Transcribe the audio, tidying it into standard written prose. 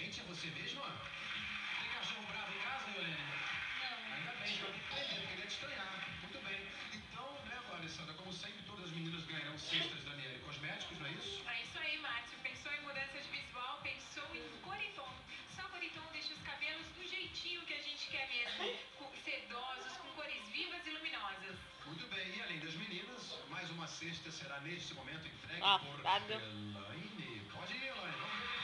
Gente, é você mesma? Tem cachorro bravo em casa, Yolene? Não. Ainda bem, já tem que aprender, porque ele ia te estranhar. Muito bem. Então, né, Alessandra, como sempre, todas as meninas ganharão cestas da Miele Cosméticos, não é isso? É isso aí, Márcio. Pensou em mudança de visual, pensou em Coriton. Só Coriton deixa os cabelos do jeitinho que a gente quer mesmo. Sedosos, com cores vivas e luminosas. Muito bem, e além das meninas, mais uma cesta será neste momento entregue por Dado. Elaine. Pode ir, Elaine, vamos ver.